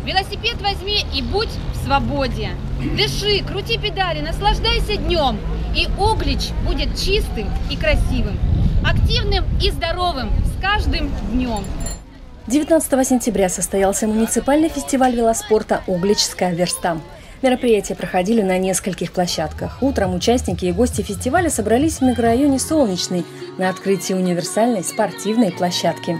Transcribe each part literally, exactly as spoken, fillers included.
Велосипед возьми и будь в свободе. Дыши, крути педали, наслаждайся днем. И Углич будет чистым и красивым, активным и здоровым с каждым днем. девятнадцатого сентября состоялся муниципальный фестиваль велоспорта «Угличская верста». Мероприятия проходили на нескольких площадках. Утром участники и гости фестиваля собрались в микрорайоне Солнечный на открытии универсальной спортивной площадки.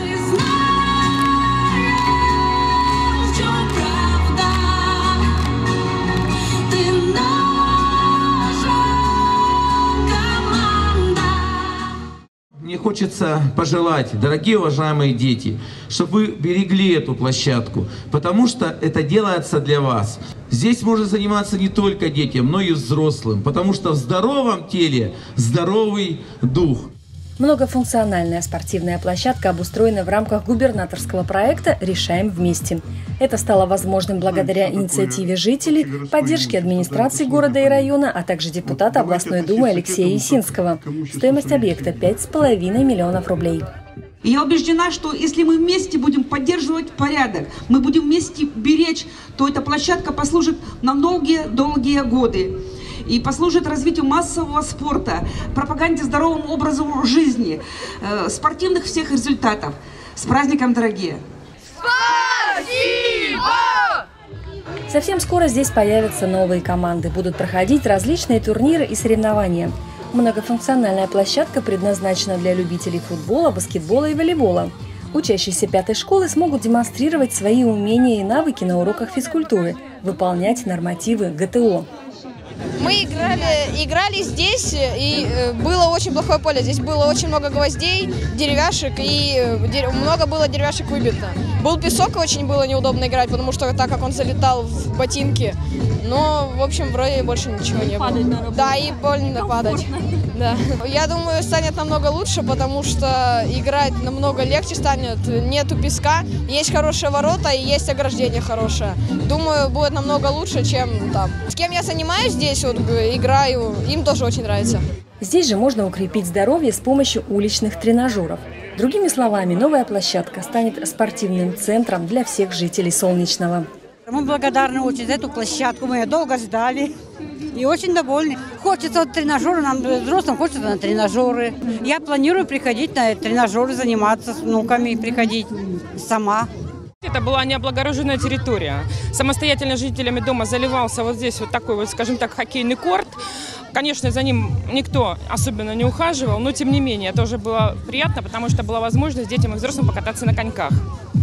Мне хочется пожелать, дорогие уважаемые дети, чтобы вы берегли эту площадку, потому что это делается для вас. Здесь можно заниматься не только детям, но и взрослым, потому что в здоровом теле здоровый дух. Многофункциональная спортивная площадка обустроена в рамках губернаторского проекта «Решаем вместе». Это стало возможным благодаря инициативе жителей, поддержке администрации города и района, а также депутата областной думы Алексея Есинского. Стоимость объекта – пять с половиной миллионов рублей. Я убеждена, что если мы вместе будем поддерживать порядок, мы будем вместе беречь, то эта площадка послужит на долгие-долгие годы. И послужит развитию массового спорта, пропаганде здорового образа жизни, э, спортивных всех результатов. С праздником, дорогие! Спасибо! Совсем скоро здесь появятся новые команды. Будут проходить различные турниры и соревнования. Многофункциональная площадка предназначена для любителей футбола, баскетбола и волейбола. Учащиеся пятой школы смогут демонстрировать свои умения и навыки на уроках физкультуры, выполнять нормативы гэ тэ о. Мы играли, играли здесь, и было очень плохое поле. Здесь было очень много гвоздей, деревяшек, и много было деревяшек выбито. Был песок, и очень было неудобно играть, потому что так как он залетал в ботинки. Но, в общем, вроде больше ничего не было. Да, и больно падать. Да. Я думаю, станет намного лучше, потому что играть намного легче станет. Нету песка, есть хорошие ворота и есть ограждение хорошее. Думаю, будет намного лучше, чем там. С кем я занимаюсь здесь, вот, играю, им тоже очень нравится. Здесь же можно укрепить здоровье с помощью уличных тренажеров. Другими словами, новая площадка станет спортивным центром для всех жителей Солнечного. Мы благодарны очень за эту площадку, мы ее долго ждали и очень довольны. Хочется тренажеры, нам взрослым хочется на тренажеры. Я планирую приходить на тренажеры, заниматься с внуками, приходить сама. Это была необлагороженная территория. Самостоятельно жителями дома заливался вот здесь вот такой вот, скажем так, хоккейный корт. Конечно, за ним никто особенно не ухаживал, но тем не менее это уже было приятно, потому что была возможность детям и взрослым покататься на коньках.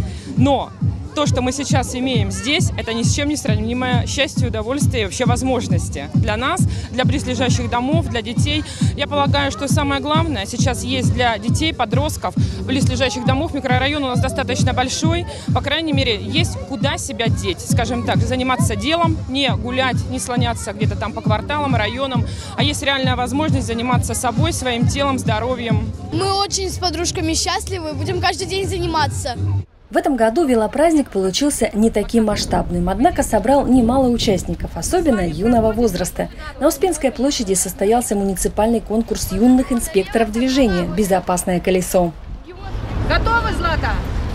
Но то, что мы сейчас имеем здесь, это ни с чем не сравнимое счастье, удовольствие и вообще возможности для нас, для близлежащих домов, для детей. Я полагаю, что самое главное сейчас есть для детей, подростков, близлежащих домов. Микрорайон у нас достаточно большой. По крайней мере, есть куда себя деть, скажем так, заниматься делом, не гулять, не слоняться где-то там по кварталам, районам, а есть реальная возможность заниматься собой, своим телом, здоровьем. Мы очень с подружками счастливы, будем каждый день заниматься. В этом году велопраздник получился не таким масштабным, однако собрал немало участников, особенно юного возраста. На Успенской площади состоялся муниципальный конкурс юных инспекторов движения «Безопасное колесо». Готовы, Злата?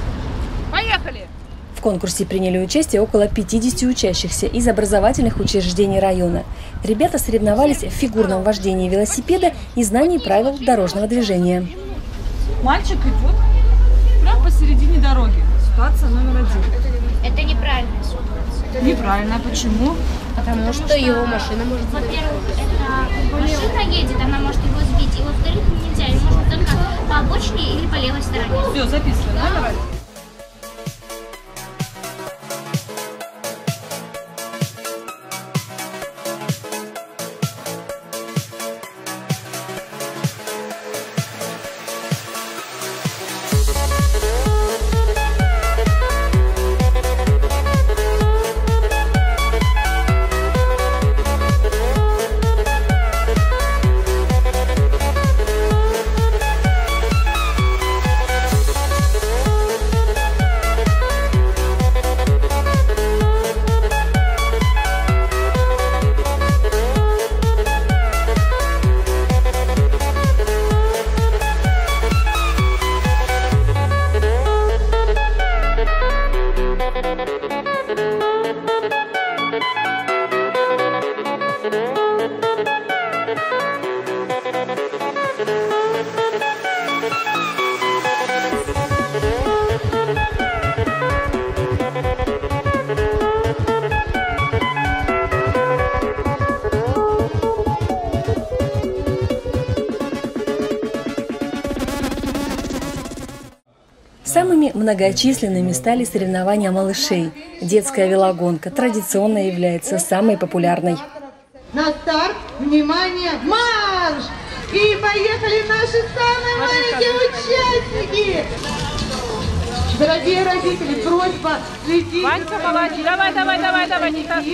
Поехали! В конкурсе приняли участие около пятидесяти учащихся из образовательных учреждений района. Ребята соревновались в фигурном вождении велосипеда и знании правил дорожного движения. Мальчик идет прямо посередине дороги. Ситуация номер один. Это неправильная ситуация. Неправильно. Почему? Потому, Потому что, что его машина может... Во-первых, это машина едет, она может его сбить. И во-вторых, нельзя. Его можно только по обочине или по левой стороне. Все, записывай номер. Самыми многочисленными стали соревнования малышей. Детская велогонка традиционно является самой популярной. На старт, внимание, марш! И поехали наши самые маленькие участники! Дорогие родители, просьба следить. Ванька, молодец. Давай, давай, давай, давай, не так.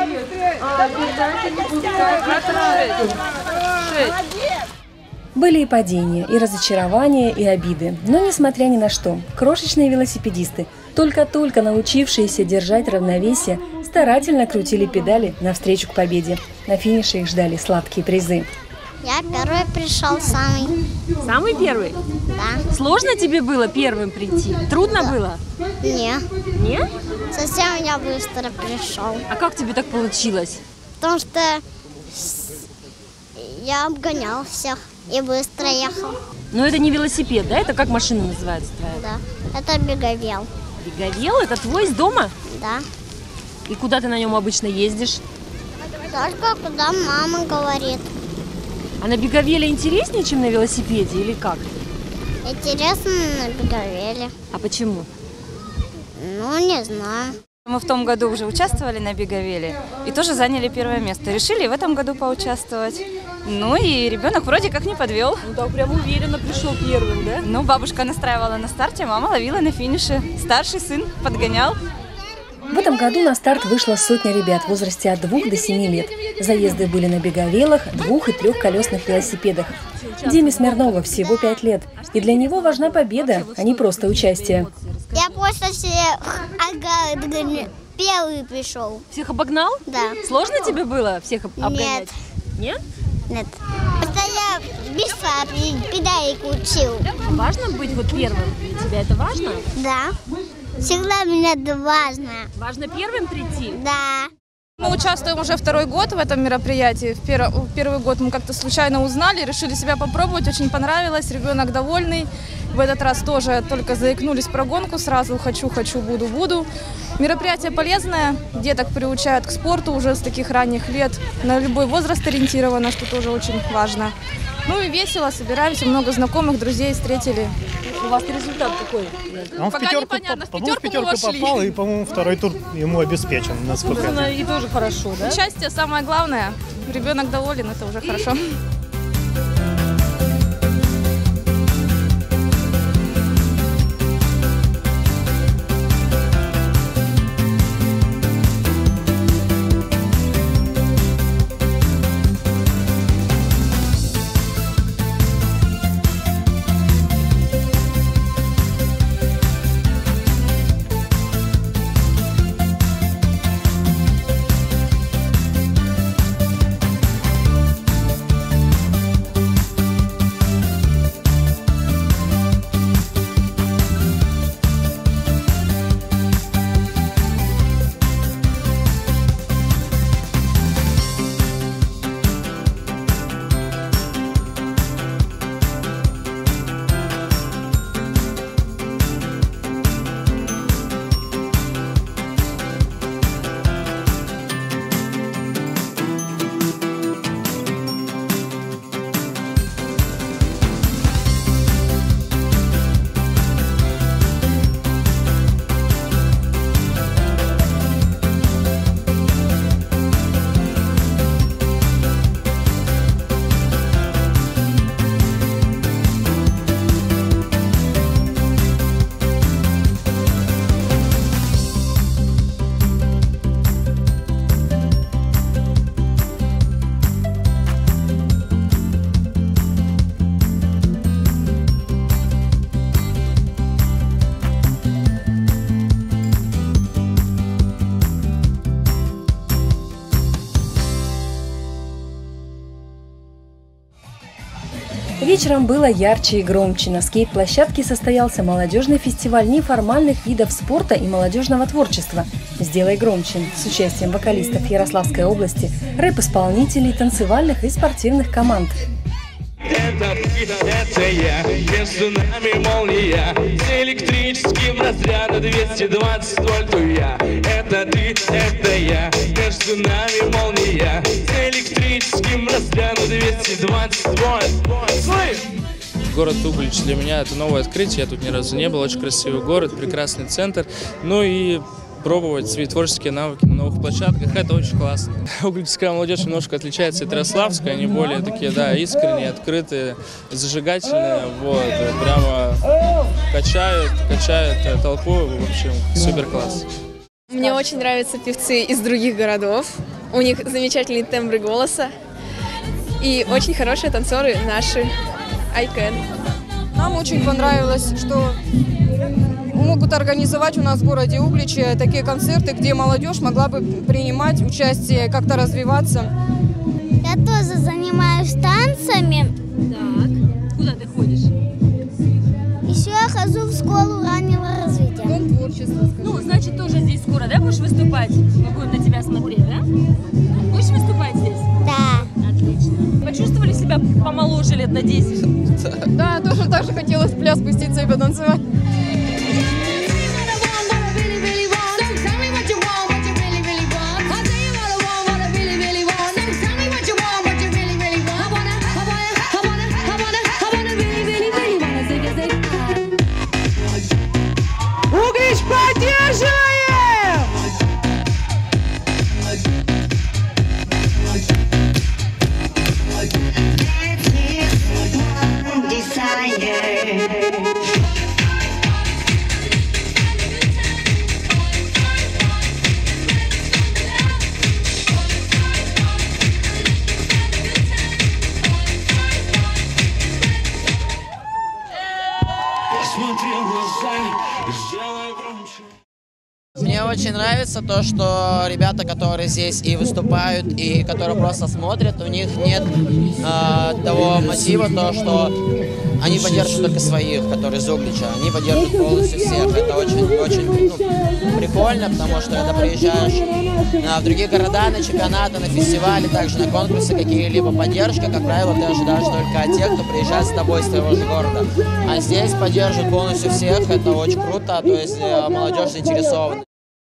Были и падения, и разочарования, и обиды. Но несмотря ни на что, крошечные велосипедисты, только-только научившиеся держать равновесие, старательно крутили педали навстречу к победе. На финише их ждали сладкие призы. Я первый пришел самый. Самый первый? Да. Сложно тебе было первым прийти? Трудно было? Не. Не? Совсем я быстро пришел. А как тебе так получилось? Потому что я обгонял всех и быстро ехал. Но это не велосипед, да? Это как машина называется твоя? Да. Это беговел. Беговел? Это твой из дома? Да. И куда ты на нем обычно ездишь? Только куда мама говорит. А на беговеле интереснее, чем на велосипеде, или как? Интересно на беговеле. А почему? Ну, не знаю. Мы в том году уже участвовали на беговеле и тоже заняли первое место. Решили в этом году поучаствовать. Ну и ребенок вроде как не подвел. Ну так прям уверенно пришел первым, да? Ну, бабушка настраивала на старте, мама ловила на финише. Старший сын подгонял. В этом году на старт вышла сотня ребят в возрасте от двух до семи лет. Заезды были на беговелах, двух- и трехколесных велосипедах. Диме Смирнову всего пять лет. И для него важна победа, а не просто участие. Я просто всех ага, первый пришел. Всех обогнал? Да. Сложно тебе было всех обгонять? Нет. Нет? Нет. Просто я быстро педали крутил. Важно быть вот первым? Для тебя это важно? Да. Всегда мне это важно. Важно первым прийти? Да. Мы участвуем уже второй год в этом мероприятии. В первый, в первый год мы как-то случайно узнали, решили себя попробовать, очень понравилось, ребенок довольный. В этот раз тоже только заикнулись про гонку, сразу хочу, хочу, буду, буду. Мероприятие полезное, деток приучают к спорту уже с таких ранних лет, на любой возраст ориентировано, что тоже очень важно. Ну и весело, собираемся, много знакомых, друзей встретили. У вас результат какой? Он Пока в пятерку, непонятно, в по, пятерку, в пятерку мы вошли. попал, и, по-моему, второй тур ему обеспечен, насколько я знаю. И тоже хорошо, да? Счастье самое главное, ребенок доволен, это уже хорошо. Вечером было ярче и громче. На скейт-площадке состоялся молодежный фестиваль неформальных видов спорта и молодежного творчества «Сделай громче» с участием вокалистов Ярославской области, рэп-исполнителей, танцевальных и спортивных команд. Это ты, это я, между нами молния, с электрическим разрядом двести двадцать вольт у я. Это ты, это я, между нами молния, с электрическим разрядом двести двадцать вольт. Слышь! город Углич для меня это новое открытие, я тут ни разу не был, очень красивый город, прекрасный центр, ну и пробовать свои творческие навыки на новых площадках, это очень классно. Угличская молодежь немножко отличается от ярославской, они более такие, да, искренние, открытые, зажигательные, вот, прямо качают, качают толпу, в общем, супер класс. Мне очень нравятся певцы из других городов, у них замечательные тембры голоса и очень хорошие танцоры наши, Айкен. Нам очень понравилось, что могут организовать у нас в городе Угличе такие концерты, где молодежь могла бы принимать участие, как-то развиваться. Я тоже занимаюсь танцами. Так, куда ты ходишь? Еще я хожу в школу раннего развития. Дом творчества. Ну, значит, тоже здесь скоро, да, будешь выступать? Мы будем на тебя смотреть, да? Будешь выступать здесь? Да. Отлично. Почувствовали себя помоложе лет на десять? Да, тоже так же хотелось в пляс спуститься и потанцевать. Углич, поддерживаем! Мне очень нравится то, что ребята, которые здесь и выступают, и которые просто смотрят, у них нет э, того мотива, то, что они поддерживают только своих, которые из Углича, они поддерживают полностью всех. Это очень-очень ну, прикольно, потому что когда приезжаешь э, в другие города, на чемпионаты, на фестивали, также на конкурсы, какие-либо поддержки, как правило, ты ожидаешь только от тех, кто приезжает с тобой из твоего же города. А здесь поддерживают полностью всех, это очень круто, то есть э, молодежь заинтересована.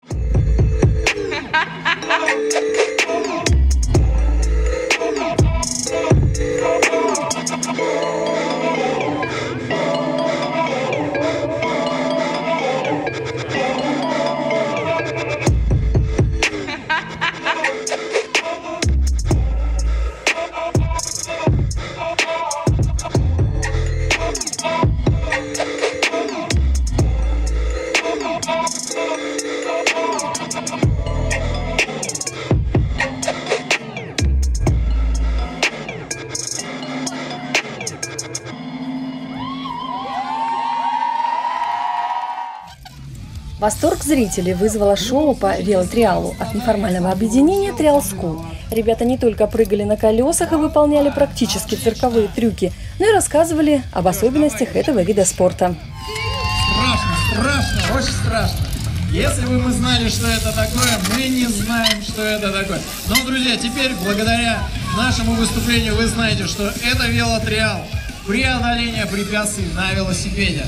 Восторг зрителей вызвало шоу по велотриалу от неформального объединения «Триал School». Ребята не только прыгали на колесах и выполняли практически цирковые трюки, но и рассказывали об особенностях этого вида спорта. Страшно, страшно, очень страшно. Если бы мы знали, что это такое, мы не знаем, что это такое. Но, друзья, теперь, благодаря нашему выступлению, вы знаете, что это велотриал. Преодоление препятствий на велосипеде.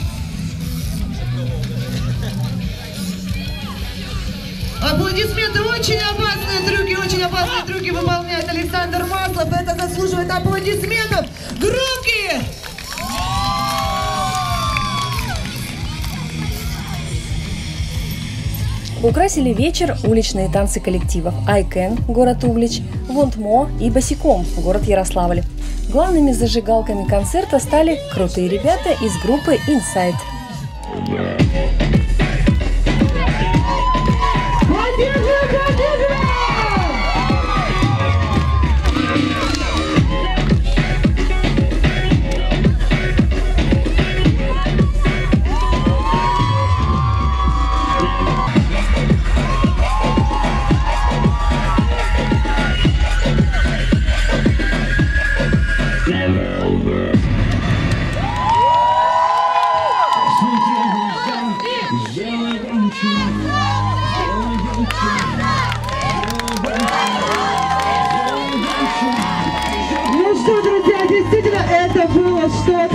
Аплодисменты. Очень опасные трюки, очень опасные трюки выполняет Александр Маслов. Это заслуживает аплодисментов. Громкие! Украсили вечер уличные танцы коллективов Айкен, город Углич, Вонтмо и Босиком, город Ярославль. Главными зажигалками концерта стали крутые ребята из группы Inside. Ну что, друзья, действительно, это было что-то